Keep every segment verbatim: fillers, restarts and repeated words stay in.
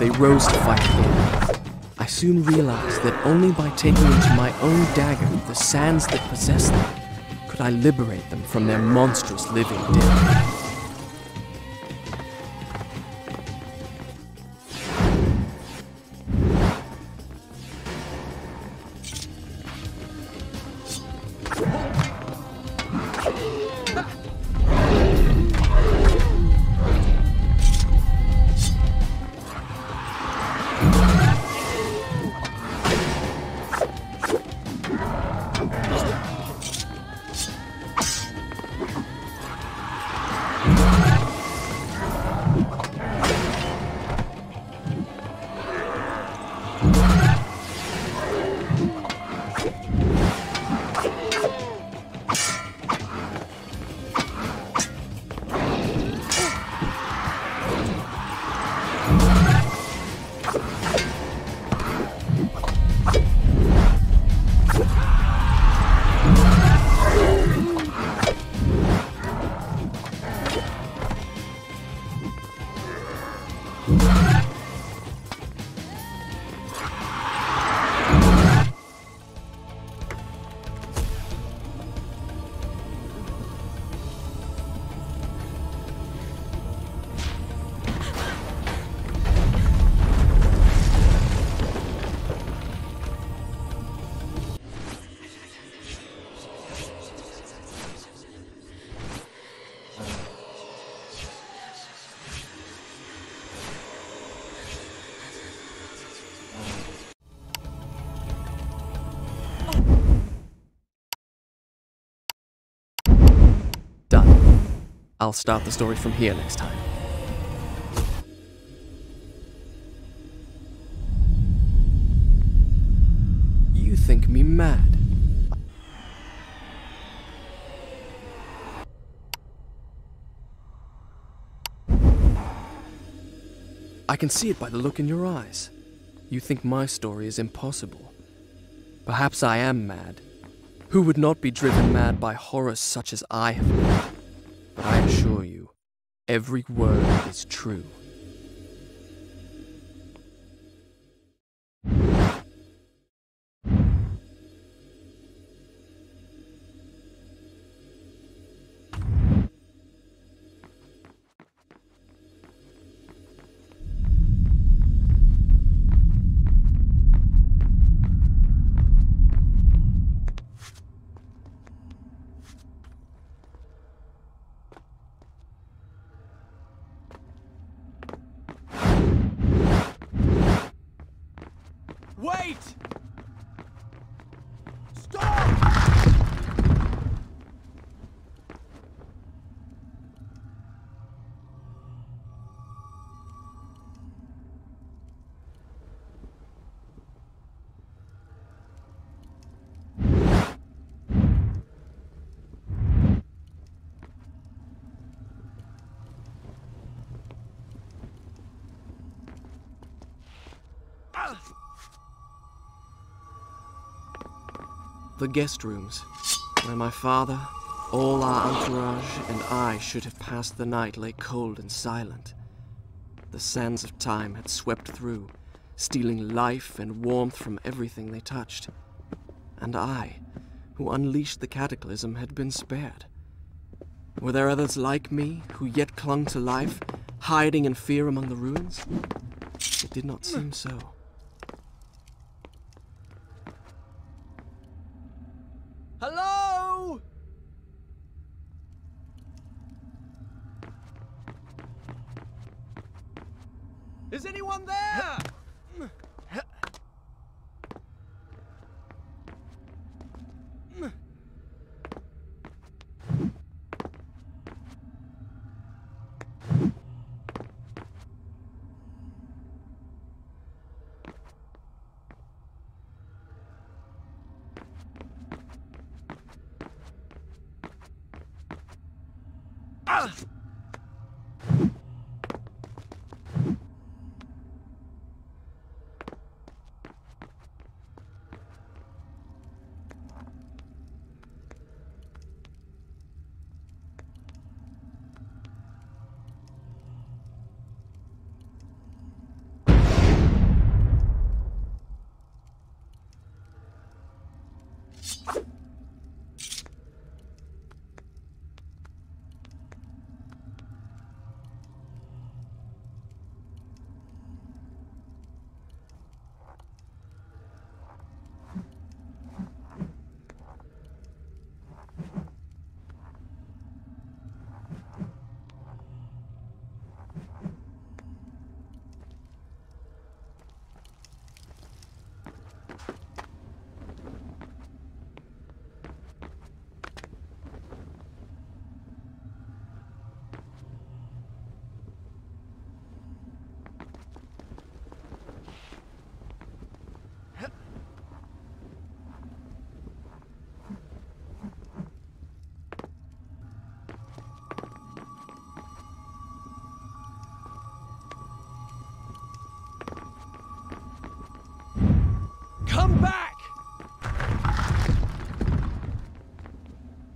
they rose to fight again. I soon realized that only by taking into my own dagger the sands that possess them could I liberate them from their monstrous living death. Done. I'll start the story from here next time. You think me mad? I can see it by the look in your eyes. You think my story is impossible. Perhaps I am mad. Who would not be driven mad by horrors such as I have known? But I assure you, every word is true. Wait! Stop! The guest rooms, where my father, all our entourage, and I should have passed the night, lay cold and silent. The sands of time had swept through, stealing life and warmth from everything they touched. And I, who unleashed the cataclysm, had been spared. Were there others like me, who yet clung to life, hiding in fear among the ruins? It did not seem so. Hello? Is anyone there? Ah!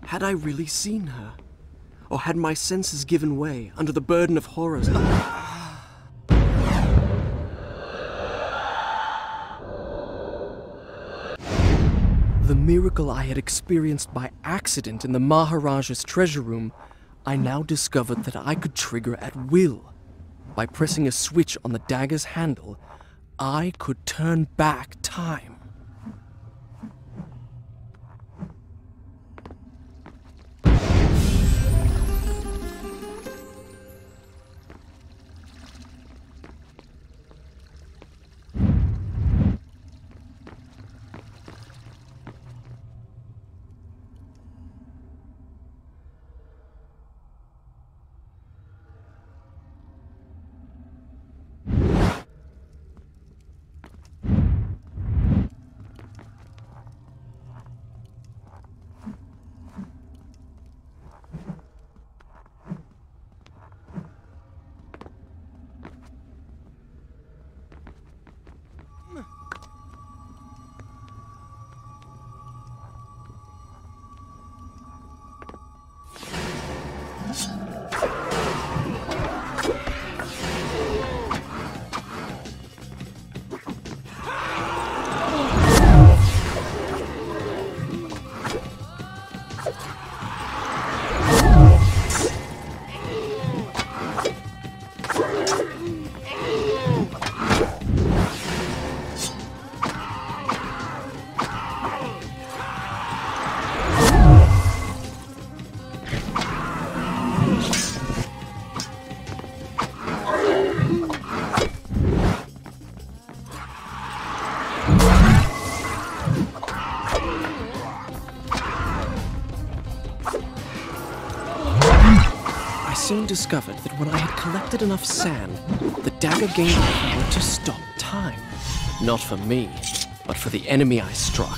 Had I really seen her? Or had my senses given way under the burden of horrors? The miracle I had experienced by accident in the Maharaja's treasure room, I now discovered that I could trigger at will. By pressing a switch on the dagger's handle, I could turn back time. I soon discovered that when I had collected enough sand, the dagger gained the power to stop time. Not for me, but for the enemy I struck.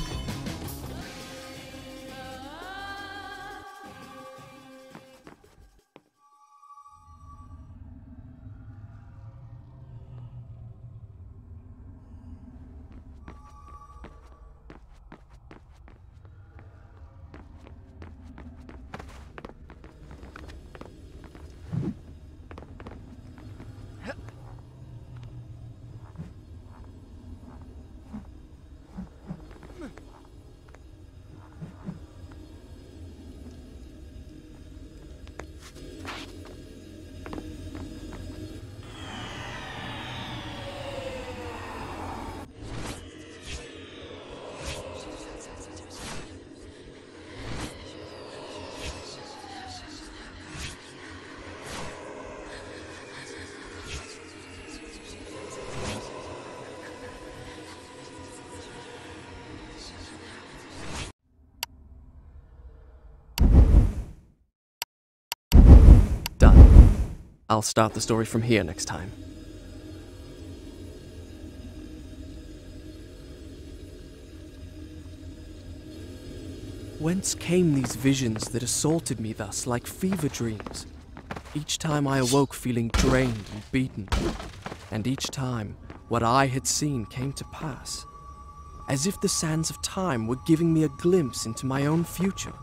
Done. I'll start the story from here next time. Whence came these visions that assaulted me thus like fever dreams? Each time I awoke feeling drained and beaten, and each time what I had seen came to pass, as if the sands of time were giving me a glimpse into my own future.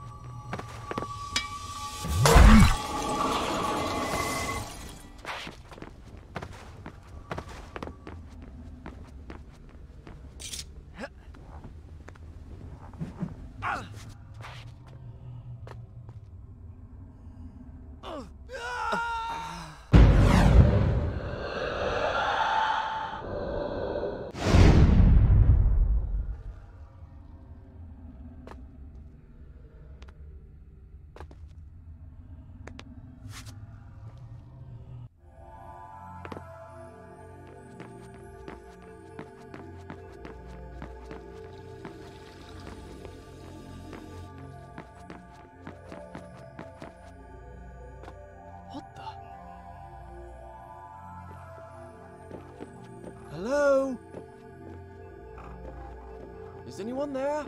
Hello? Is anyone there?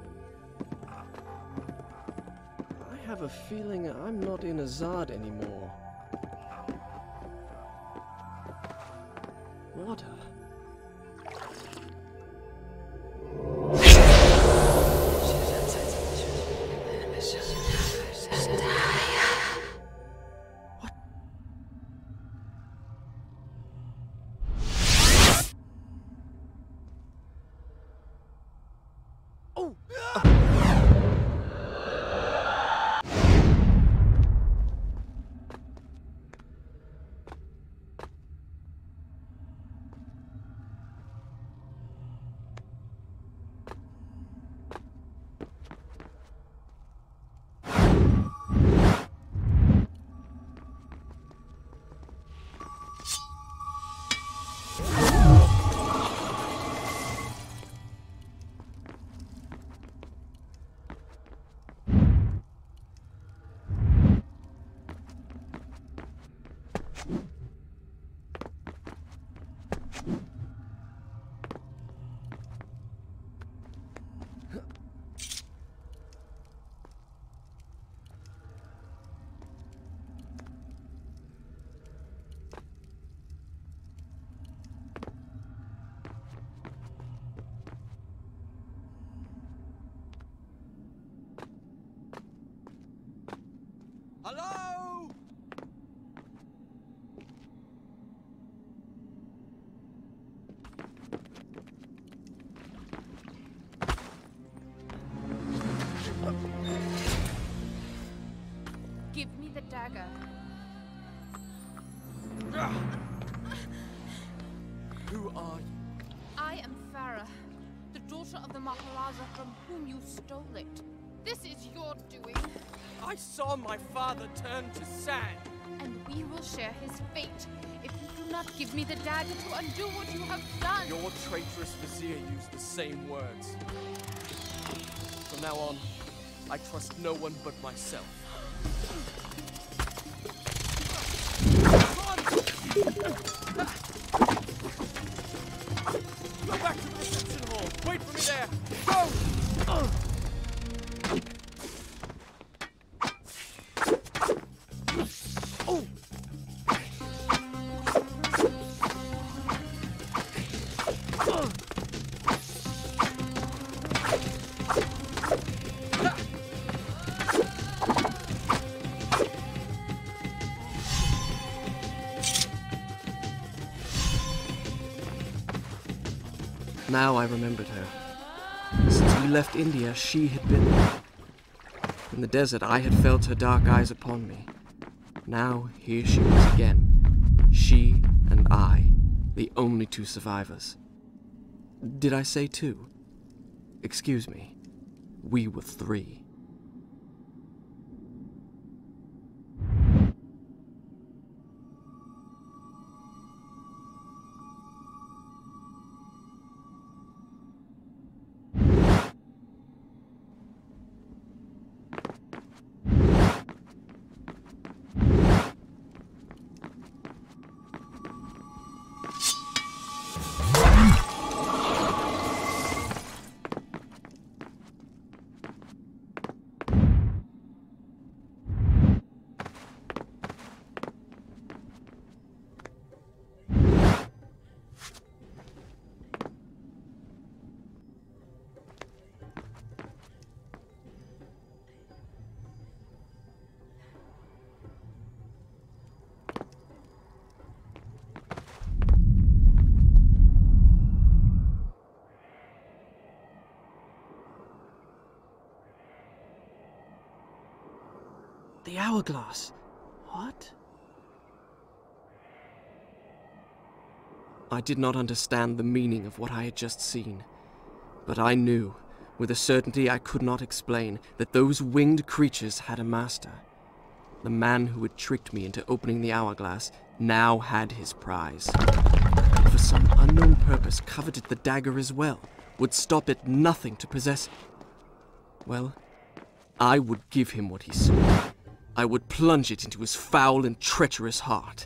I have a feeling I'm not in Azad anymore. Water. Hello? Give me the dagger. Who are you? I am Farah, the daughter of the Maharaja from whom you stole it. This is your doing, I saw my father turn to sand. and we will share his fate if you do not give me the dagger to undo what you have done. Your traitorous vizier used the same words. From now on, I trust no one but myself. Go back to the reception hall. Wait for me there. Go! Oh! Now I remembered her. Since we left India, she had been there. In the desert, I had felt her dark eyes upon me. Now, here she was again. She and I, the only two survivors. Did I say two? Excuse me. We were three. The hourglass. What? I did not understand the meaning of what I had just seen, but I knew, with a certainty I could not explain, that those winged creatures had a master. The man who had tricked me into opening the hourglass now had his prize. And for some unknown purpose coveted the dagger as well, would stop at nothing to possess it. Well, I would give him what he sought. I would plunge it into his foul and treacherous heart.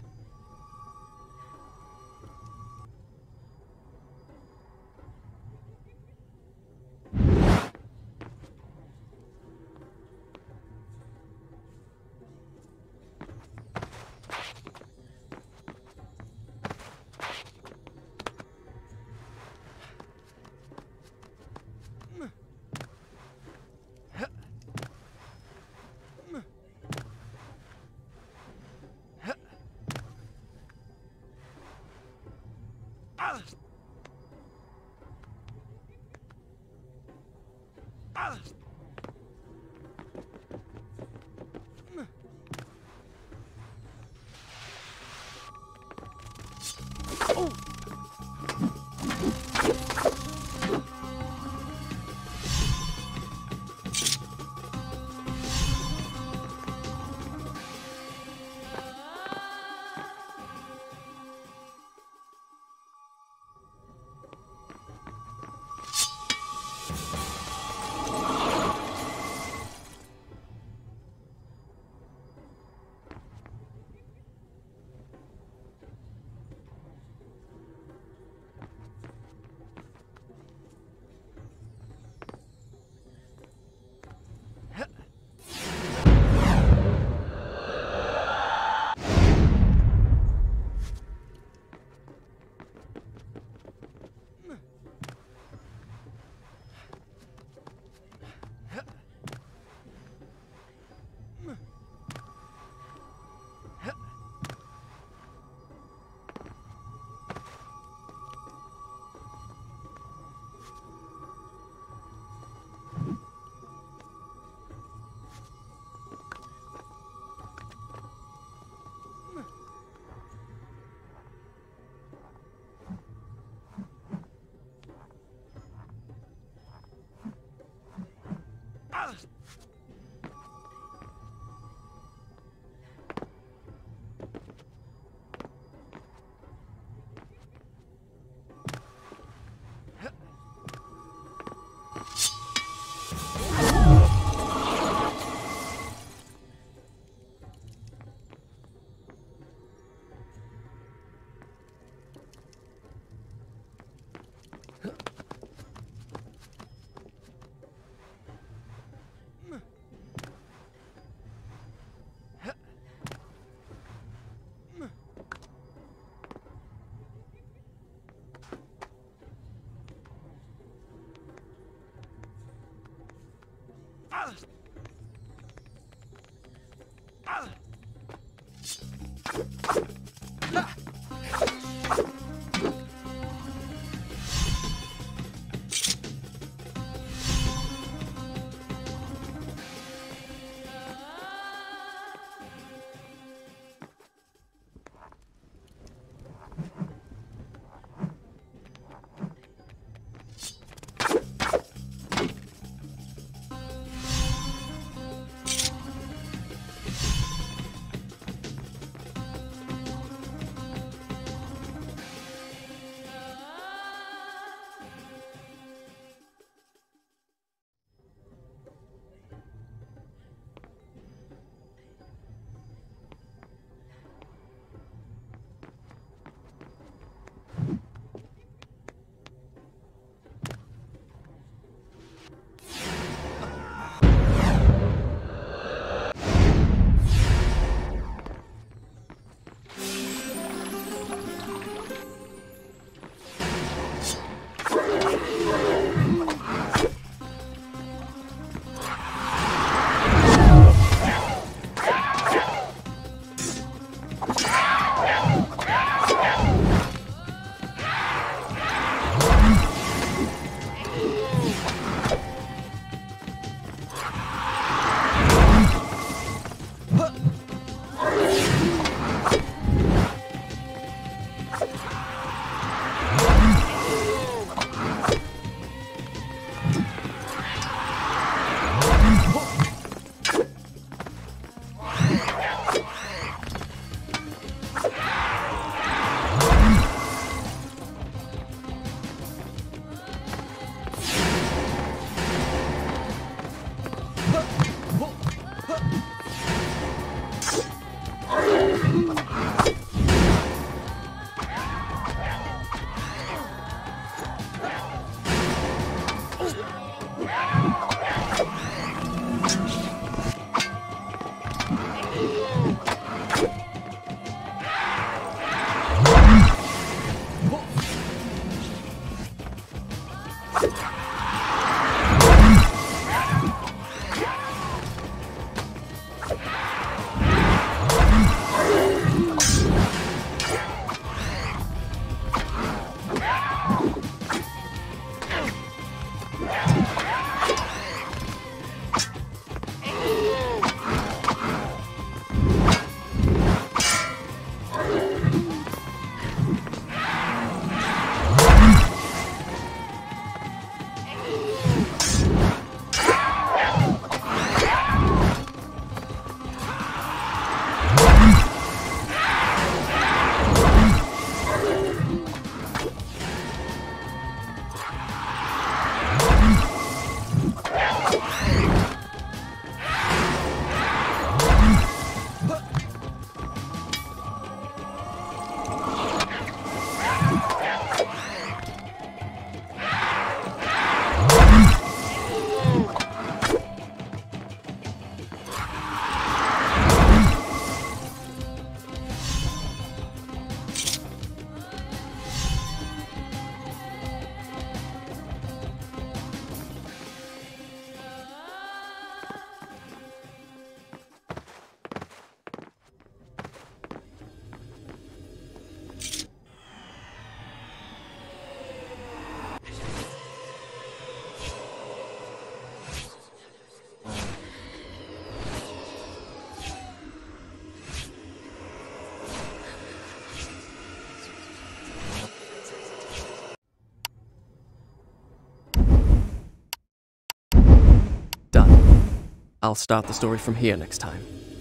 I'll start the story from here next time.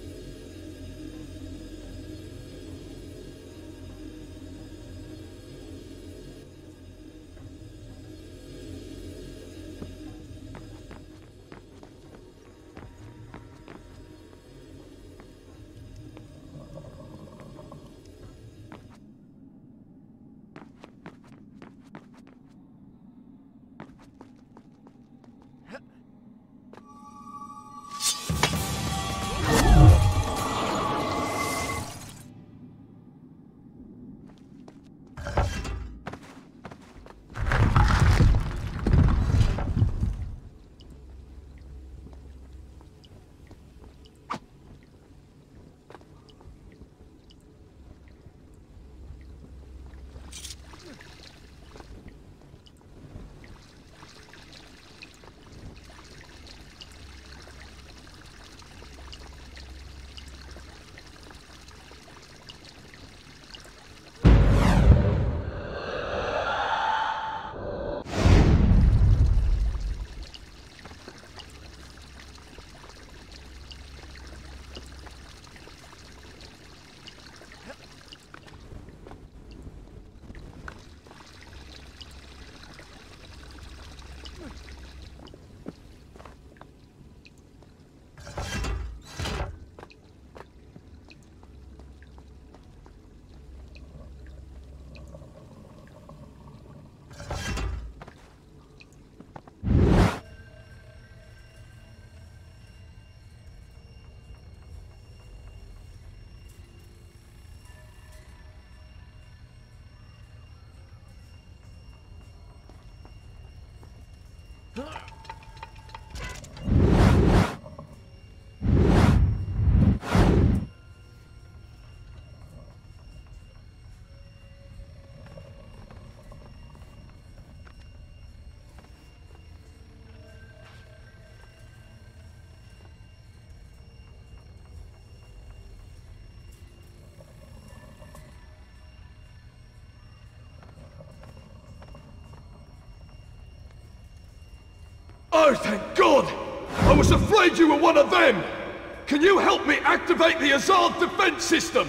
Oh, thank God! I was afraid you were one of them! Can you help me activate the Azard defense system?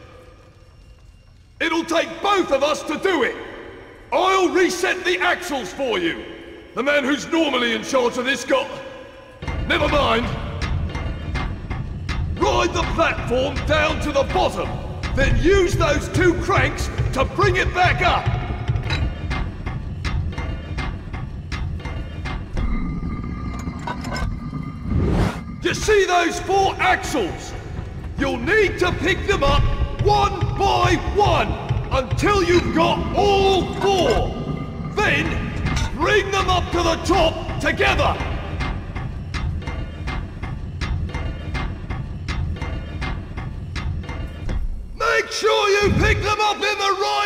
It'll take both of us to do it! I'll reset the axles for you! The man who's normally in charge of this got... Never mind! Ride the platform down to the bottom, then use those two cranks to bring it back up! You see those four axles? You'll need to pick them up one by one until you've got all four. Then, bring them up to the top together. Make sure you pick them up in the right